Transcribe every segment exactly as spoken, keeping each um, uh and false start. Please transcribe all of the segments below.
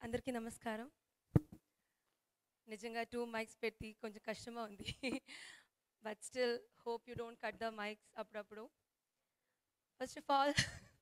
అందరికీ నమస్కారం. నిజంగా టూ మైక్స్ పెట్టి కొంచెం కష్టంగా ఉంది. But still hope you don't cut the mics అప్పుడప్పుడు. ఫస్ట్ ఆఫ్ ఆల్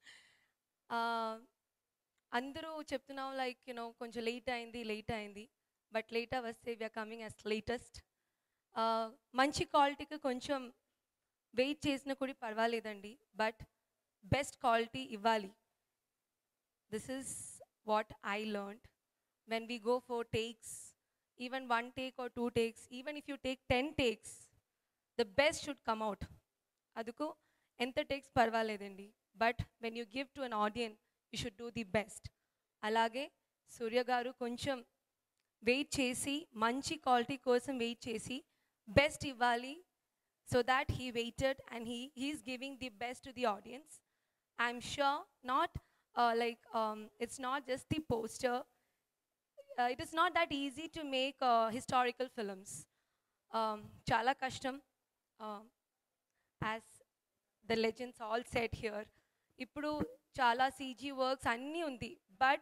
అందరూ చెప్తున్నాం లైక్ యూనో కొంచెం లేట్ అయింది లేట్ అయింది బట్ లేటర్ వస్తే వీఆర్ కమింగ్ యాజ్ లేటెస్ట్. మంచి క్వాలిటీకి కొంచెం వెయిట్ చేసినా కూడా పర్వాలేదండి, బట్ బెస్ట్ క్వాలిటీ ఇవ్వాలి. This is what I learned. When we go for takes, even one take or two takes, even if you take ten takes, the best should come out. Aduku enta takes parvaledandi, but when you give to an audience, you should do the best. Alage Surya garu koncham wait chesi manchi quality kosam wait chesi best ivali, so that he waited and he he is giving the best to the audience. I'm sure not Uh, like um, it's not just the poster. Uh, it is not that easy to make uh, historical films. Um, chala kashtam, uh, as the legends all said here. Ippudu chala C G works anni undi, but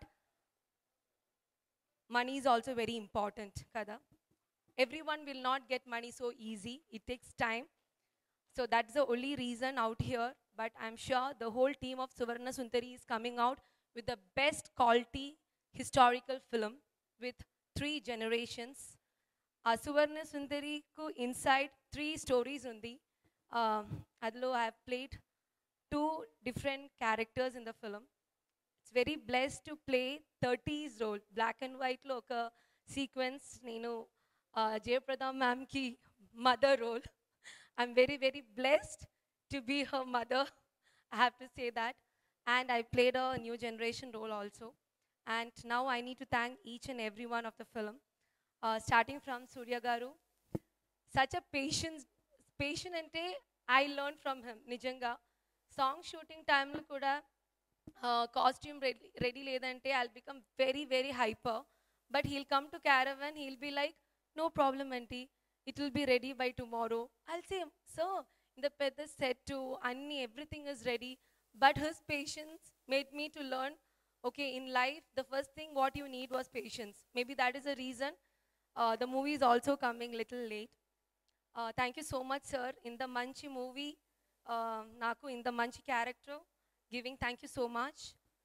money is also very important kada. Everyone will not get money so easy. It takes time. So that's the only reason out here. But I'm sure the whole team of Suvarna Sundari is coming out with the best quality historical film with three generations. Uh, Suvarna Sundari ku inside three stories undi. Uh, Adlo I have played two different characters in the film. It's very blessed to play thirties role. Black and white lo oka sequence nenu uh, Jayaprada ma'am ki mother role. I'm very very blessed to be her mother, I have to say that. And I played a new generation role also. And now I need to thank each and every one of the film. Uh, starting from Surya Garu. Such a patience, patient ante I learned from him, Nijanga. Song shooting time lo kuda uh, costume ready, ready ledante I'll become very very hyper. But he'll come to caravan, he'll be like, no problem auntie, it will be ready by tomorrow. I'll say, sir, the pedda said to Anni, everything is ready. But his patience made me to learn, okay, in life, the first thing what you need was patience. Maybe that is the reason uh, the movie is also coming little late. Uh, thank you so much, sir. In the Manchi movie, uh, Naku, in the Manchi character, giving, thank you so much.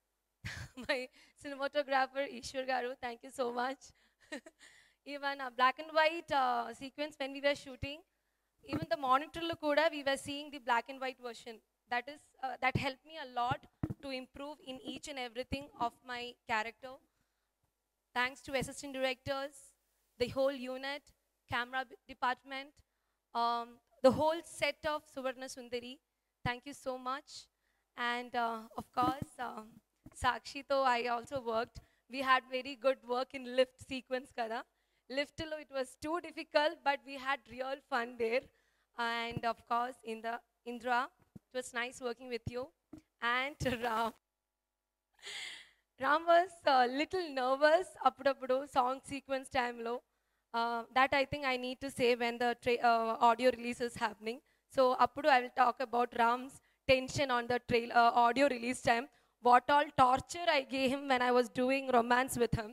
My cinematographer, Ishwar Garu, thank you so much. Even a black and white uh, sequence when we were shooting, even the monitor lo kuda we were seeing the black and white version. That is uh, that helped me a lot to improve in each and everything of my character. Thanks to assistant directors, the whole unit, camera department, um, the whole set of Suvarna Sundari. Thank you so much. And uh, of course, um, Sakshi to I also worked. We had very good work in lift sequence kada. Lift lo it was too difficult, but we had real fun there. And of course, in the Indra, it was nice working with you. And Ram. Ram was a little nervous appudapudu song sequence time lo. Uh, that I think I need to say when the tra uh, audio release is happening. So appudu I will talk about Ram's tension on the trail uh, audio release time. What all torture I gave him when I was doing romance with him.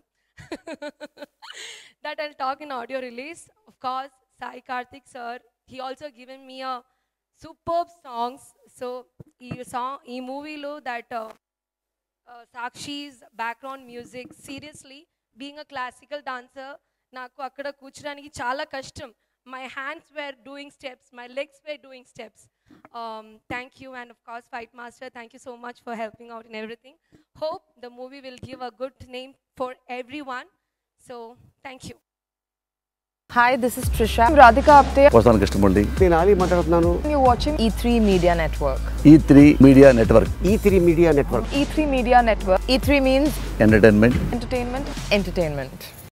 That I'll talk in audio release. Of course, Sai Karthik sir, he also given me a superb songs. So he song ee movie lo that uh, uh, Sakshi's background music, seriously being a classical dancer naku akkada కూర్చోడానికి చాలా కష్టం. My hands were doing steps, my legs were doing steps. Um, thank you, and of course Fight Master, thank you so much for helping out in everything. Hope the movie will give a good name for everyone. So thank you. Hi, this is Trisha. I'm Radhika Apte. Vasan Krishnamurthy. నేను ఆలీ మాట్లాడుతున్నాను. You're watching E three Media Network. E three Media Network. E three Media Network. E three Media Network. E three means Entertainment. entertainment. Entertainment.